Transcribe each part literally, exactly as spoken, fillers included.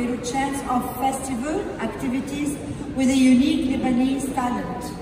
Beirut chance of festival activities with a unique Lebanese talent.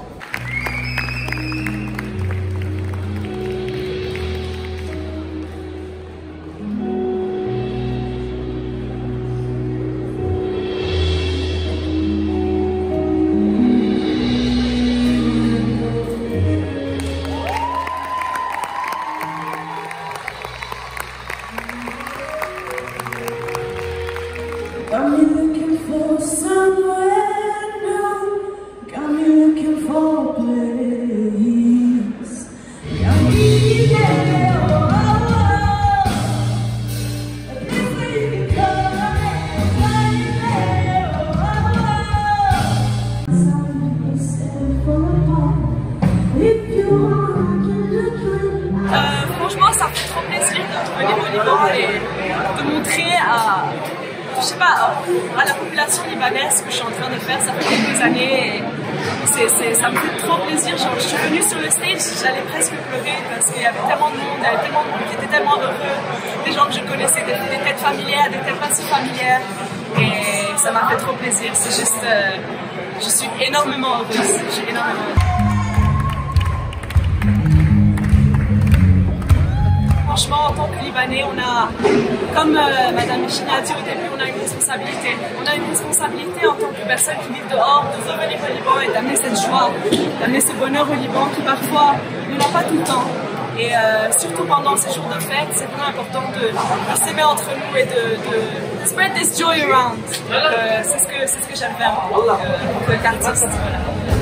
Got me looking for somewhere new. Got me looking for a place. Got me there, oh, oh, oh. A place where you can come and find there, oh, oh, oh. Some people say fall apart. If you want to look at Euh, franchement, ça fait trop plaisir de revenir au Liban et de montrer à, je sais pas, à la population libanaise ce que je suis en train de faire. Ça fait quelques années et c'est, c'est, ça me fait trop plaisir. Genre, je suis venue sur le stage, j'allais presque pleurer parce qu'il y avait tellement de monde, il y avait tellement de monde qui était tellement heureux, des gens que je connaissais, des, des têtes familières, des têtes pas si familières, et ça m'a fait trop plaisir. C'est juste, euh, je suis énormément heureuse. Je suis énormément heureuse. Franchement, en tant que Libanais, on a, comme euh, Madame Michina a dit au début, on a une responsabilité. On a une responsabilité en tant que personne qui vit dehors, de revenir au Liban et d'amener cette joie, d'amener ce bonheur au Liban qui parfois ne l'a pas tout le temps. Et euh, surtout pendant ces jours de fête, c'est vraiment important de, de s'aimer entre nous et de, de, de spread this joy around. Euh, c'est ce que, c'est ce que j'aime faire en tant qu'artiste. Voilà.